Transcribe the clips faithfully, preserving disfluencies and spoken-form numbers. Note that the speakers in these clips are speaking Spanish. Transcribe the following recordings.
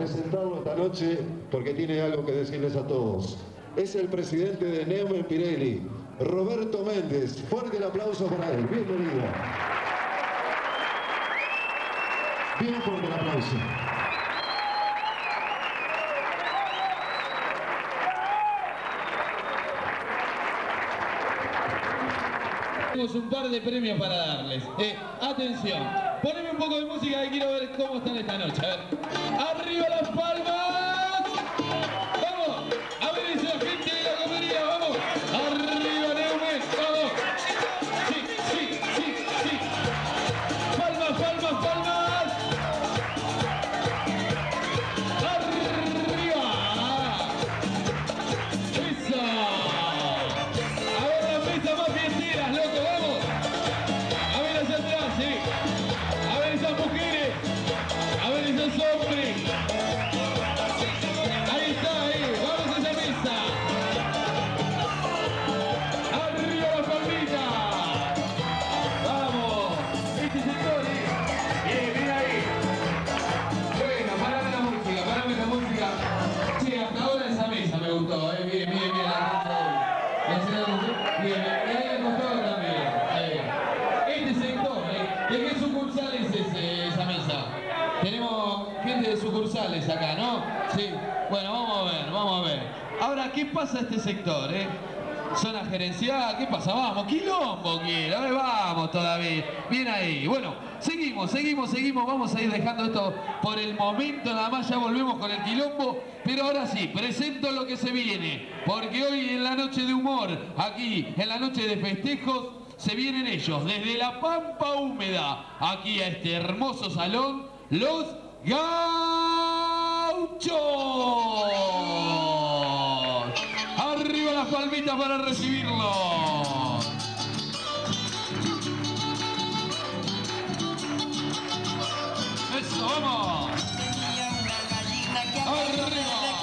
presentarlo esta noche porque tiene algo que decirles a todos. Es el presidente de Neumann Pirelli, Roberto Méndez. Fuerte el aplauso para él. Bienvenido. Bien fuerte el aplauso. Tenemos un par de premios para darles. Eh, atención, poneme un poco de música que quiero ver cómo están esta noche. A ver. ¡Arriba las palmas! ¡Vamos! A ver esa gente de la comería, vamos. ¡Arriba Neumann! ¡Vamos! Sí, sí, sí, sí. ¡Palmas, palmas, palmas! ¡Arriba! ¡Eso! A ver las mesas más fiesteras, loco, vamos. A ver hacia atrás, sí. A ver esas mujeres. A ver esos hombres. Ahí está, ahí. Vamos a esa mesa. Arriba la palmita. Vamos. Este sector, eh. Bien, bien ahí. Bueno, parame la música, parame la música. Sí, hasta ahora esa mesa me gustó, eh. Bien, bien, bien. Bien, bien. Y ahí al costado también. Ahí. Este sector, eh. ¿De qué sucursal es ese, esa mesa? Tenemos gente de sucursales acá, ¿no? Sí. Bueno, vamos a ver, vamos a ver. Ahora, ¿qué pasa este sector, eh? Zona gerencial, ¿qué pasa? Vamos, quilombo quiere, a ver, vamos todavía. Bien ahí. Bueno, seguimos, seguimos, seguimos. Vamos a ir dejando esto por el momento, nada más ya volvemos con el quilombo. Pero ahora sí, presento lo que se viene. Porque hoy en la noche de humor, aquí, en la noche de festejos, se vienen ellos, desde la Pampa Húmeda, aquí a este hermoso salón, los Gauchos. Arriba las palmitas para recibirlos. Eso, vamos. Arriba.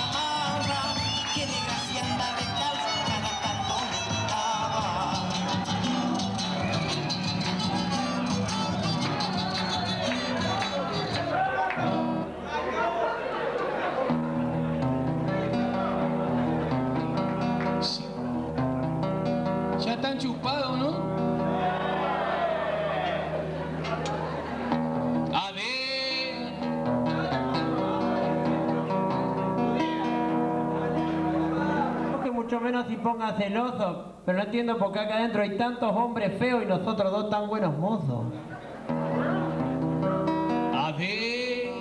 Ya están chupados, ¿no? A ver. Que mucho menos si ponga celoso, pero no entiendo por qué acá adentro hay tantos hombres feos y nosotros dos tan buenos mozos. A ver.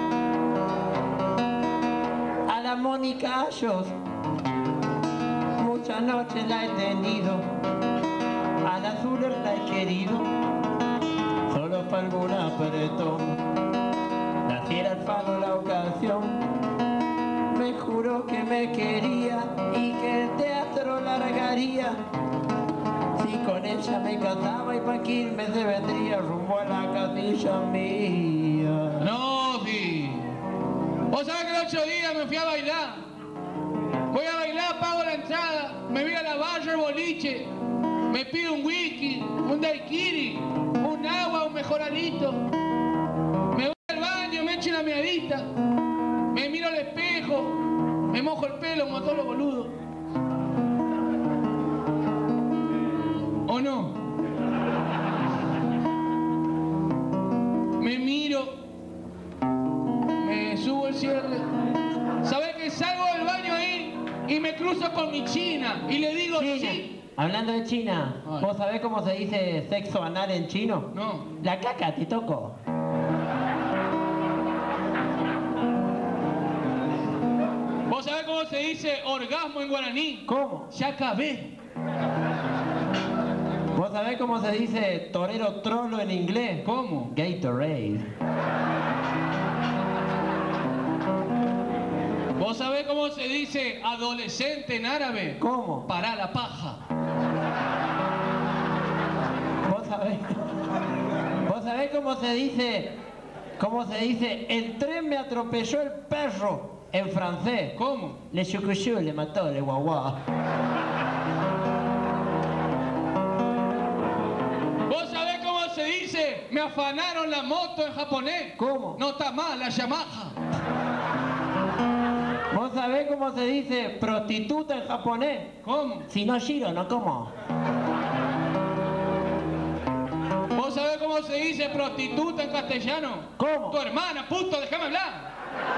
A la Mónica Ayos, muchas noches la he tenido, a la Zuller la he querido, solo para algún apretón, naciera el faro la ocasión, me juró que me quería y que el teatro largaría, si con ella me casaba y pa' Quilmes se vendría rumbo a la casilla mía. No, sí. Vos sabés que el otro día me fui a bailar. Voy a bailar, pago la entrada, me voy a la barra, el boliche, me pido un whisky, un daiquiri, un agua, un mejoralito. Me voy al baño, me echo una meadita, me miro al espejo, me mojo el pelo como todos los boludos. ¿O no? Me miro, me subo el cierre. ¿Sabés que salgo del baño ahí y me cruzo con mi china y le digo China. sí? Hablando de China, Ay. ¿vos sabés cómo se dice sexo anal en chino? No. La caca, te toco. ¿Vos sabés cómo se dice orgasmo en guaraní? ¿Cómo? Ya acabé. ¿Vos sabés cómo se dice torero trolo en inglés? ¿Cómo? Gatorade. ¿Vos sabés cómo se dice adolescente en árabe? ¿Cómo? Para la paja. ¿Vos sabés? ¿Vos sabés cómo se dice? ¿Cómo se dice? El tren me atropelló el perro en francés. ¿Cómo? Le chucuchú, le mató, le guaguá. ¿Vos sabés cómo se dice me afanaron la moto en japonés? ¿Cómo? No está mal, la Yamaha. ¿Vos sabés cómo se dice prostituta en japonés? ¿Cómo? Si no giro, no como. ¿Vos sabés cómo se dice prostituta en castellano? ¿Cómo? Tu hermana, puto, déjame hablar.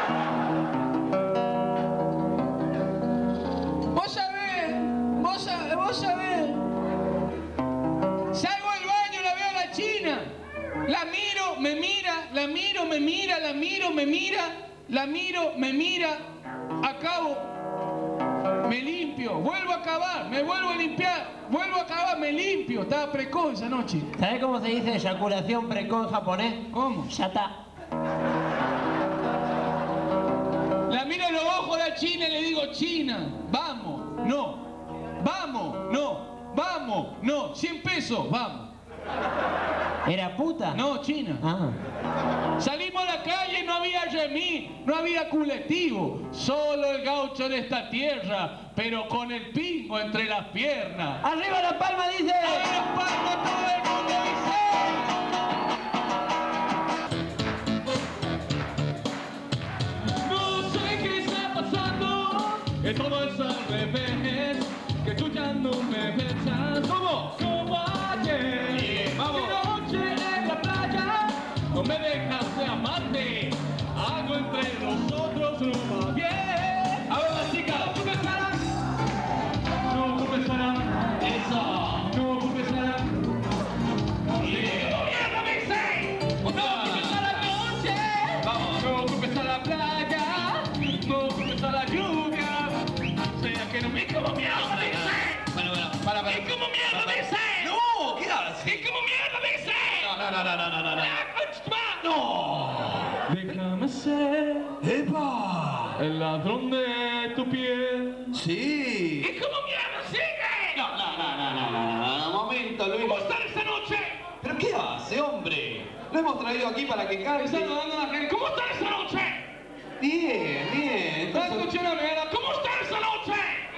Vos sabés, vos sabés, vos sabés. Salgo del baño, la veo a la china. La miro, me mira, la miro, me mira, la miro, me mira, la miro, me mira. Acabo, me limpio, vuelvo a acabar, me vuelvo a limpiar, vuelvo a acabar, me limpio. Estaba precoz esa noche. ¿Sabés cómo se dice eyaculación precoz en japonés? ¿Cómo? Ya está. La miro en los ojos a la china y le digo, China, vamos, no, vamos, no, vamos, no, cien pesos, vamos. ¿Era puta? No, China. Ah. Salimos a la calle, no había remí, no había colectivo, solo el gaucho de esta tierra, pero con el pingo entre las piernas. ¡Arriba la palma, dice! ¡Arriba la palma, todo el mundo dice! No sé qué está pasando, que todo es al revés, que tú ya no me besas. ¿Cómo? Como ayer. Bien, vamos. Que noche en la playa, no me dejas de amarte, algo entre nosotros no va bien. A ver, las chicas, no confesarán, no confesarán, eso, no confesarán. Yeah. ¡No mierda, me dice! ¡No confesar la noche! Vamos. No confesar la playa, no confesar la lluvia, sea que no me como mierda, me dice. Bueno, bueno, para, para. ¿Y como mierda, me dice? No, ¿qué haces? ¿Y como mierda, me dice? No, no, no, no, no, no, no. ¡No! Déjame ser. ¡Epa! El ladrón de tu piel. Sí. ¿Y cómo mierda sigue? No, no, no, no, no, no, no, no, momento, Luis. ¿Cómo están esta noche? ¿Pero qué hace, hombre? Lo hemos traído aquí para que cante. Saludando a la gente. ¿Cómo están esta noche? Bien, bien. ¿Estás Entonces- escuchando la verdad? ¿Cómo están esta noche?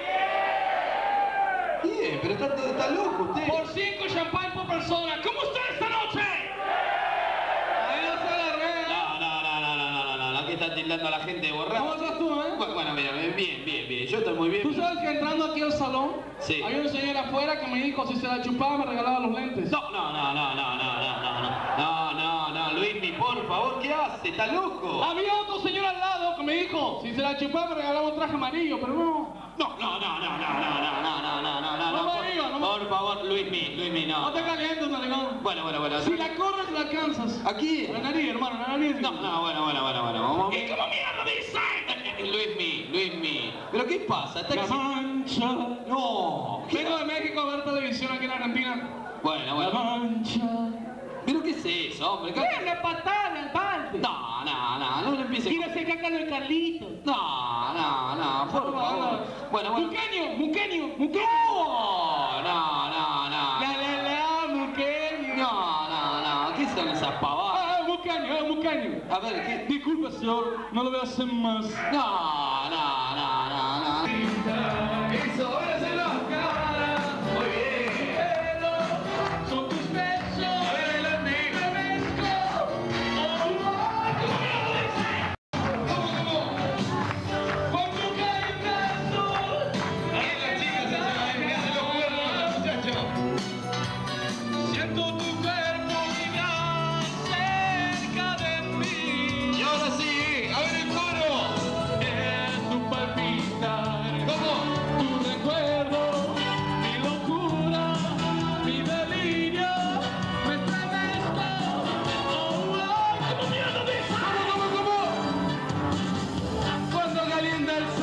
Bien, pero está, está loco usted. Por cinco champán por persona. ¿Cómo están esta noche? Ahí no se la regla. No, no, no, no, no, no, no, no, aquí está tildando a la gente borracha. ¿Cómo estás tú, eh? Bueno, bueno, mira, bien, bien, bien, yo estoy muy bien. ¿Tú sabes que entrando aquí al salón, Sí. hay un señor afuera que me dijo si se la chupaba me regalaba los lentes? No, no, no, no, no, no, no, no, no, no, no, no, Luismi, por favor, ¿qué hace? ¿Está loco? Había otro señor al lado que me dijo si se la chupaba me regalaba un traje amarillo, pero no. No, no, no, no, no, no, no, no, no, no, no, no, No me por- digas, no me- Por favor, Luismi, Luismi, No no. te calientes, narigón. Bueno, bueno, bueno. Si la corres, la alcanzas. ¿Aquí? La nariz, hermano, la nariz. No, no, bueno, bueno, bueno, bueno. Vamos. ¿Y cómo mierda dice? Luismi, Luismi. ¿Pero qué pasa? ¿Está La exi- mancha. No. ¿qué- Vengo de México a ver televisión aquí en Argentina. Bueno, La bueno. mancha. ¿Pero qué es eso, hombre? ¿Qué- ¡Eh, la patada al parte! No, no, no, no le empieces. Tírase caca del Carlito. No, no, no, por favor. Bueno, bueno. Muqueño, muqueño, muqueño. No, no, no, La, no. la, la, muqueño. No, no, no. ¿Qué son esas pavadas? Ah, muqueño, ah, muqueño. A ver, ¿qué? Disculpe, señor, no lo voy a hacer más. No, no, no, no, no. Eso, ahora se lo cámara. Muy bien. Son tus besos. A ver, adelante. Fresco. Oh, ¿cómo me lo dice? ¿Cómo, cómo? Con tu cariñazo. Ahí la chica se llama, me hace los cuernos, muchacho. Siento tu cuerpo vibrar cerca de mí. Y ahora sí, a ver el coro. Es tu palpitar. ¿Cómo? Tu recuerdo, mi locura, mi delirio, me estremezco. Oh, oh, ¿cómo mierda dice? ¿Cómo, cómo, cómo? Cuando calienta el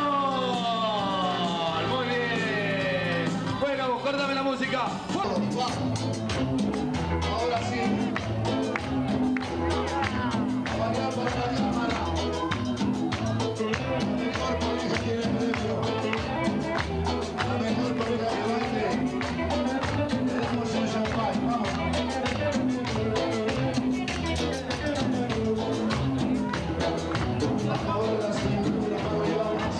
sol. Muy bien. Bueno, córtame la música. Ahora sí. A bailar para la cámara. La mejor pareja tiene el premio. La mejor pareja de baile. Le damos un champán. Vamos. A favor de la cintura, para llevarnos.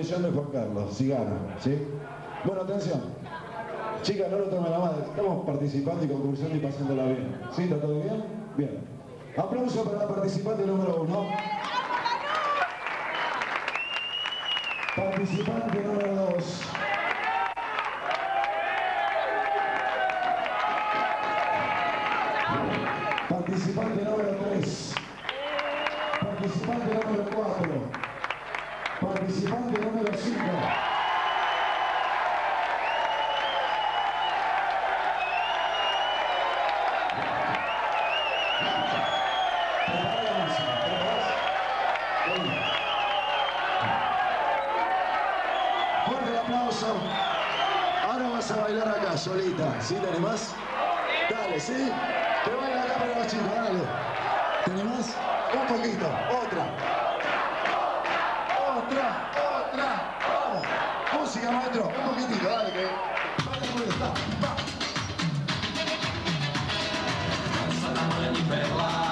condición de Juan Carlos, si gana, ¿sí? Bueno, atención. Chicas, no lo tomen la madre. Estamos participando y concursando y pasándola bien. ¿Sí? ¿Está todo bien? Bien. Aplauso para la participante número uno. Participante número dos. Participante número tres. Participante número cuatro. Participante número cinco. Fuerte el aplauso. Ahora vas a bailar acá, solita. ¿Sí? ¿Te animás? Dale, ¿sí? Que bailan acá para los chicos, dale. ¿Te animás? Un poquito. Otra. Otra. Otra. Vamos. Música, maestro. Un poquitito, dale, que vaya por está. Va. Alza la mani per la